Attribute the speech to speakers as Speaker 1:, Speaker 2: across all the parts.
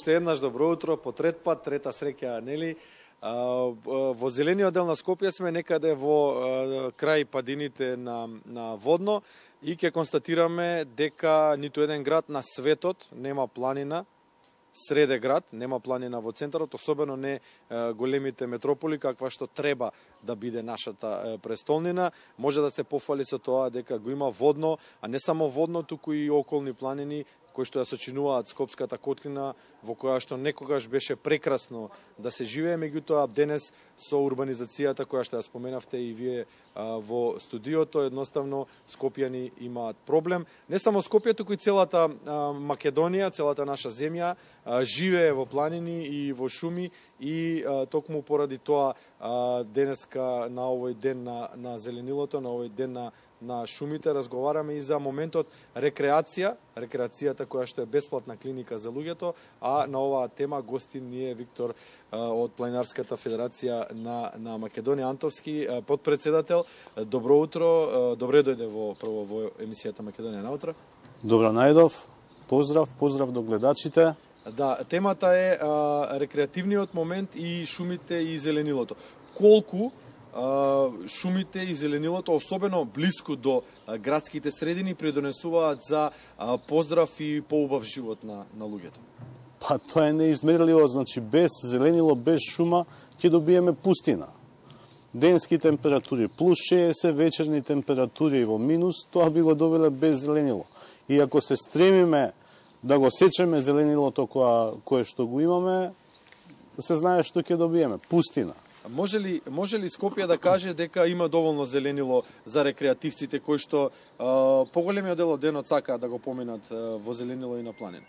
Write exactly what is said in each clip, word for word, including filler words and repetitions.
Speaker 1: Уште еднаш добро утро, по трет пат, трета среќа, нели? Во зелениот дел на Скопје сме некаде во крај падините на, на Водно и ќе констатираме дека ниту еден град на светот нема планина среде град, нема планина во центарот, особено не големите метрополи, каква што треба да биде нашата престолнина. Може да се пофали со тоа дека го има Водно, а не само Водно, туку и околни планини кои што ја сочинуваат Скопската котлина, во која што некогаш беше прекрасно да се живее, меѓутоа денес со урбанизацијата која што ја споменавте и вие а, во студиото, едноставно скопјани имаат проблем. Не само Скопје, туку и целата а, Македонија, целата наша земја а, живее во планини и во шуми и а, токму поради тоа а, денеска на овој ден на, на зеленилото, на овој ден на на шумите, разговараме и за моментот рекреација, рекреацијата која што е бесплатна клиника за луѓето, а на оваа тема гостин ни е Виктор од Планинарската федерација на, на Македонија Антовски, подпредседател. Добро утро, добре дојде во прво во емисијата Македонија наутро.
Speaker 2: Добро најдов, поздрав, поздрав до гледачите.
Speaker 1: Да, темата е а, рекреативниот момент и шумите и зеленилото. Колку шумите и зеленилото, особено блиску до градските средини, придонесуваат за поздрав и поубав живот на, на луѓето?
Speaker 2: Па тоа е неизмерливо, значи без зеленило, без шума ќе добиеме пустина. Денски температури плюс шеесет, вечерни температури во минус, тоа би го добиле без зеленило. И ако се стремиме да го сечеме зеленилото кое, кое што го имаме, се знае што ќе добиеме, пустина.
Speaker 1: Може ли, може ли Скопје да каже дека има доволно зеленило за рекреативците кои што а, поголемиот дел од денот сакаат да го поминат а, во зеленило и на планина?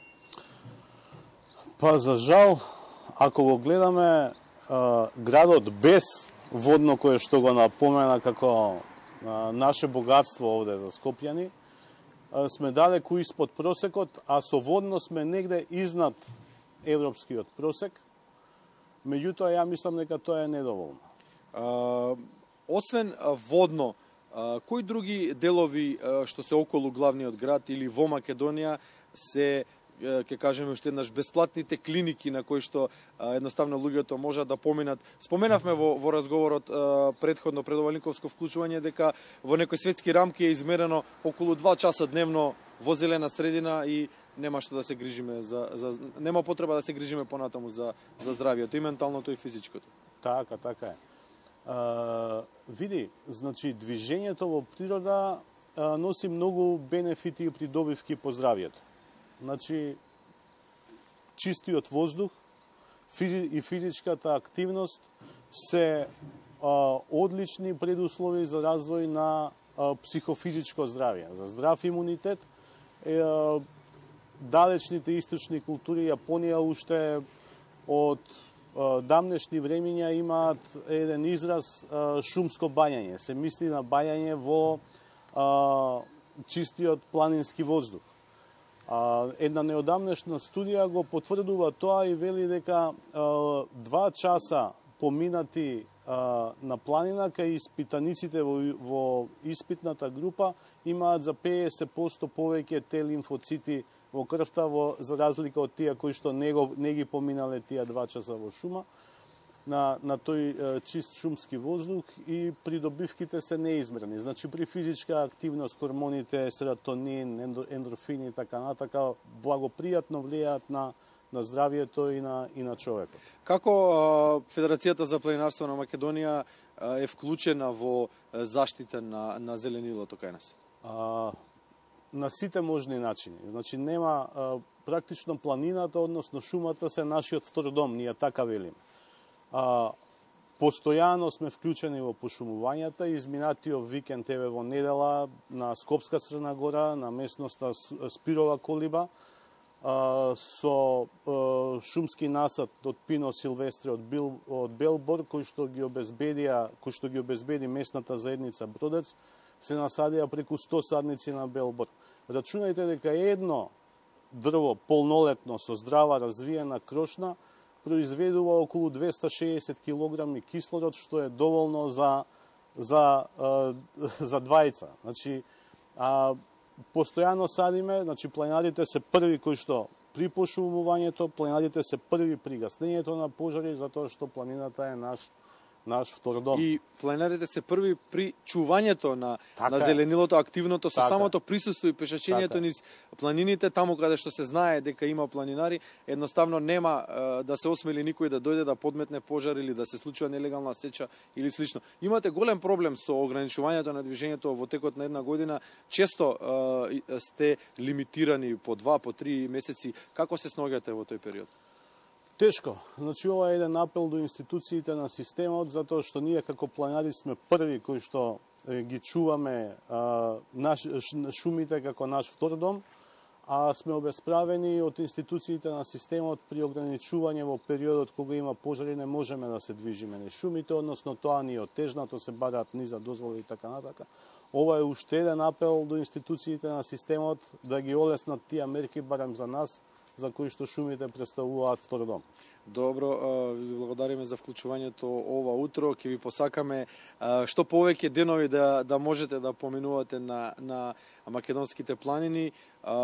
Speaker 2: Па за жал, ако го гледаме а, градот без Водно кое што го напомена како а, наше богатство овде за скопјани, а, сме далеку испод просекот, а со Водно сме негде изнад европскиот просек. Меѓутоа, ја мислам дека тоа е недоволно.
Speaker 1: А, освен Водно, а, кои други делови а, што се околу главниот град или во Македонија се, ќе кажеме уште еднаш, бесплатните клиники на кои што а, едноставно луѓето можат да поминат? Споменавме во, во разговорот а, предходно пред ова линковско вклучување дека во некои светски рамки е измерено околу два часа дневно во зелена средина и нема што да се грижиме за, за нема потреба да се грижиме понатаму за за здравието и менталното и физичкото.
Speaker 2: Така, така е. А, види, значи движењето во природа а, носи многу бенефити и придобивки по здравието. Значи чистиот воздух физи, и физичката активност се а, одлични предуслови за развој на а, психофизичко здравје, за здрав имунитет. Е, а, далечните источни култури, Јапонија уште од а, давнешни времиња имаат еден израз а, шумско бањање. Се мисли на бањање во а, чистиот планински воздух. А, една неодамнешна студија го потврдува тоа и вели дека а, два часа поминати а, на планина кај испитаниците во, во испитната група имаат за педесет проценти повеќе Т лимфоцити во крвта, во, за разлика од тие кои што не, го, не ги поминале тие два часа во шума, на, на тој е, чист шумски воздух, и придобивките се неизмерни. Значи, при физичка активност, хормоните, серотонин, ендорфини и така натака, благопријатно влијаат на, на здравието и на, и на човекот.
Speaker 1: Како а, Федерацијата за планинарство на Македонија а, е вклучена во заштита на, на зеленилото кај нас?
Speaker 2: А, на сите можни начини. Значи, нема а, практично планината, односно шумата, се нашиот втор дом, ние така велиме. А, постојано сме вклучени во пошумувањата. Изминатиот викенд, еве во недела, на Скопска Црна Гора, на местноста Спирова Колиба, а, со а, шумски насад од Пино Силвестре од, Бил, од Белбор, кој што ги обезбедија, кој што ги обезбеди местната заедница Бродец, се насадија преку сто садници на Белбор. Рачунајте дека едно дрво полнолетно со здрава развиена крошна произведува околу двесте шеесет килограми кислород, што е доволно за за за двајца. Значи, а, постојано садиме, значи планинарите се први кои што при пошумувањето, планинарите се први при гаснењето на пожари, затоа што планината е наш наш втор дом.
Speaker 1: И планинарите се први при чувањето на,
Speaker 2: така
Speaker 1: на зеленилото, активното, со
Speaker 2: така.
Speaker 1: самото присуство и пешачењето така. Низ планините, таму каде што се знае дека има планинари, едноставно нема е, да се осмели никој да дојде да подметне пожар или да се случува нелегална сеча или слично. Имате голем проблем со ограничувањето на движењето во текот на една година. Често е, сте лимитирани по два, по три месеци. Како се сноѓате во тој период?
Speaker 2: Тешко. Значи, ова е еден апел до институциите на системот, затоа што ние како планинари сме први кои што е, ги чуваме а, наш, шумите како наш втор дом, а сме обесправени од институциите на системот при ограничување во периодот кога има пожари, не можеме да се движиме низ шумите, односно тоа ни е отежнато, се бараат низа дозволи и така натака. Ова е уште еден апел до институциите на системот да ги олеснат тие мерки, барем за нас, за кои што шумите представуваат втор дом.
Speaker 1: Добро, ви благодариме за вклучувањето ова утро. Ќе ви посакаме што повеќе денови да да можете да поминувате на на македонските планини,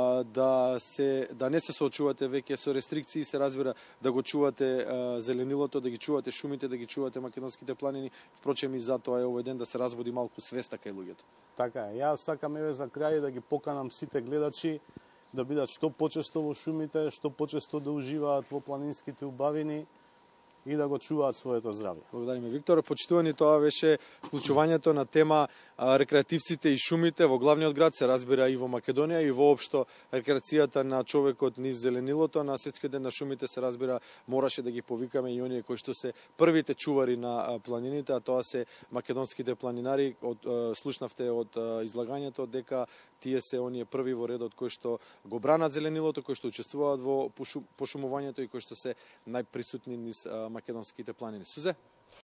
Speaker 1: да се да не се соочувате веќе со рестрикции, се разбира, да го чувате зеленилото, да ги чувате шумите, да ги чувате македонските планини. Впрочем и затоа е овој ден да се разбуди малку свеста кај луѓето.
Speaker 2: Така е. Јас сакам еве за крај да ги поканам сите гледачи да бидат што почесто во шумите, што почесто да уживаат во планинските убавини и да го чуваат своето здравје.
Speaker 1: Благодариме, Виктор. Почитувани, тоа беше вклучувањето на тема а, рекреативците и шумите во главниот град, се разбира и во Македонија, и воопшто рекреацијата на човекот низ зеленилото. На Светскиот ден на шумите, се разбира, мораше да ги повикаме и оние кои што се првите чувари на планините, а тоа се македонските планинари. Од, а, слушнавте од а, излагањето дека тие се оние први во редот кои што го бранат зеленилото, кои што учествуваат во пошумувањето и кои што се најприсутни низ а, македонските планини. Сузе?